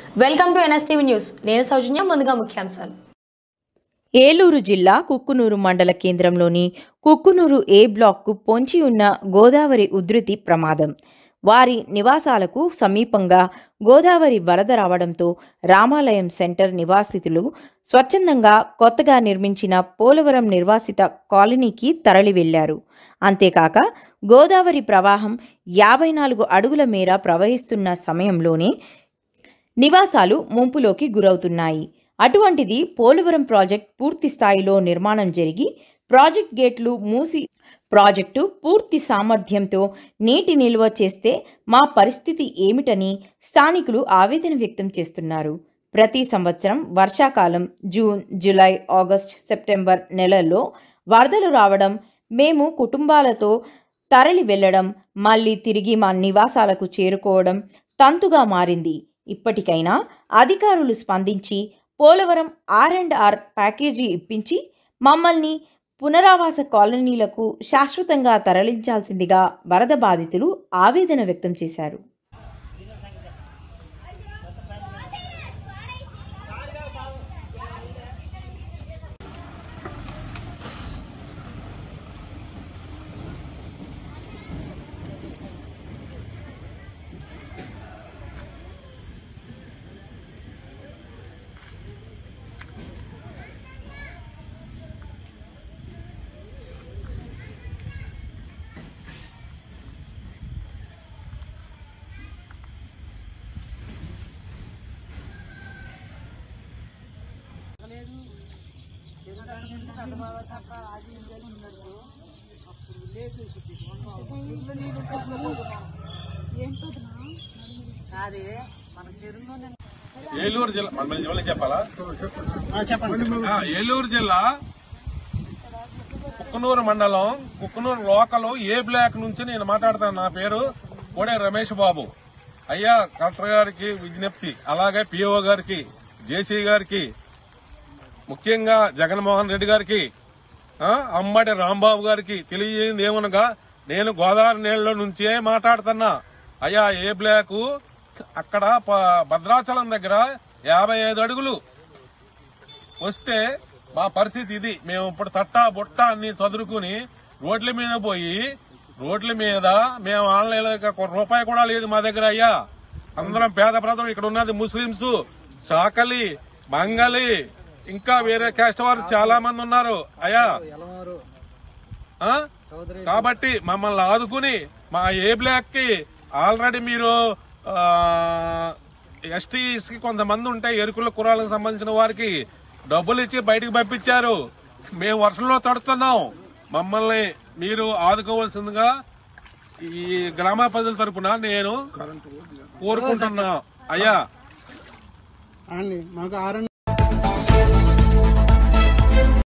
Welcome to NSTV news. నేను సౌజన్య. ముందుగా ముఖ్యాంశాలు. ఏలూరు జిల్లా కుక్కునూరు మండల కేంద్రంలోని కుక్కునూరు ఏ బ్లాక్కు పొంచి ఉన్న గోదావరి ఉధృతి ప్రమాదం. వారి నివాసాలకు సమీపంగా గోదావరి వరద రావడంతో రామాలయం సెంటర్ నివాసితులు స్వచ్ఛందంగా కొత్తగా నిర్మించిన పోలవరం నిర్వాసిత కాలనీకి తరలి వెళ్లారు. అంతేకాక గోదావరి ప్రవాహం 54 అడుగుల మేర ప్రవహిస్తున్న సమయంలోనే నివాసాలు ముంపులోకి గురవుతున్నాయి. అటువంటిది పోలవరం ప్రాజెక్ట్ పూర్తి స్థాయిలో నిర్మాణం జరిగి ప్రాజెక్ట్ గేట్లు మూసి ప్రాజెక్టు పూర్తి సామర్థ్యంతో నీటి నిల్వ చేస్తే మా పరిస్థితి ఏమిటని స్థానికులు ఆవేదన వ్యక్తం చేస్తున్నారు. ప్రతి సంవత్సరం వర్షాకాలం జూన్, జూలై, ఆగస్టు, సెప్టెంబర్ నెలల్లో వరదలు రావడం, మేము కుటుంబాలతో తరలి వెళ్లడం, మళ్ళీ తిరిగి మా నివాసాలకు చేరుకోవడం తంతుగా మారింది. ఇప్పటికైనా అధికారులు స్పందించి పోలవరం R&R ప్యాకేజీ ఇప్పించి మమ్మల్ని పునరావాస కాలనీలకు శాశ్వతంగా తరలించాల్సిందిగా వరద బాధితులు ఆవేదన వ్యక్తం చేశారు. ఏలూరు జిల్లా చెప్పాలా? ఏలూరు జిల్లా కుక్కునూరు మండలం, కుక్కునూరు లోకల్ ఏ బ్లాక్ నుంచి నేను మాట్లాడతాను. నా పేరు కోడే రమేష్ బాబు. అయ్యా, కలెక్టర్ గారికి విజ్ఞప్తి, అలాగే పిఓ గారికి, జేసీ గారికి, ముఖ్యంగా జగన్మోహన్ రెడ్డి గారికి, అమ్మడి రాంబాబు గారికి తెలియజేయండి ఏమనగా, నేను గోదావరి నీళ్ళ నుంచే మాట్లాడుతున్నా. అయ్యా, ఏ బ్లాకు అక్కడ భద్రాచలం దగ్గర 55 అడుగులు వస్తే మా పరిస్థితి ఇది. మేము ఇప్పుడు తట్టా బుట్ట అన్ని చదువుకుని రోడ్ల మీద పోయి, రోడ్ల మీద మేము ఆన్లైన్లో రూపాయి కూడా లేదు మా దగ్గర. అయ్యా, అందరం పేద ప్రజలు. ఇక్కడ ఉన్నది ముస్లింస్, చాకలి, మంగలి, ఇంకా వేరే క్యాస్ట్ వారు చాలా మంది ఉన్నారు. అయ్యా, కాబట్టి మమ్మల్ని ఆదుకుని మా ఏ బ్లాక్ కి ఆల్రెడీ మీరు ఎస్టీస్ కి కొంతమంది ఉంటే ఎరుకుల కురాలకు సంబంధించిన వారికి డబ్బులు ఇచ్చి బయటకు పంపించారు. మేము వర్షంలో తడుతున్నాం. మమ్మల్ని మీరు ఆదుకోవాల్సిందిగా ఈ గ్రామ ప్రజల తరపున నేను కోరుకుంటున్నా. అయ్యా,